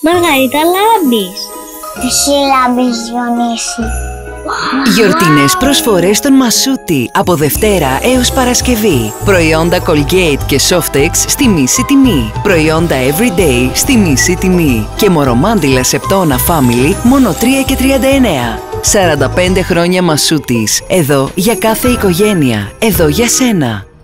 Μαργαρίτα Λάμπης. Εσύ Λάμπης Διονύση. Γιορτινές προσφορές στον Μασούτη από Δευτέρα έως Παρασκευή. Προϊόντα Colgate και Softex στη μίση τιμή. Προϊόντα Everyday στη μίση τιμή. Και μωρομάντιλα Σεπτόνα Family μόνο 3,39. 45 χρόνια Μασούτης. Εδώ για κάθε οικογένεια. Εδώ για σένα.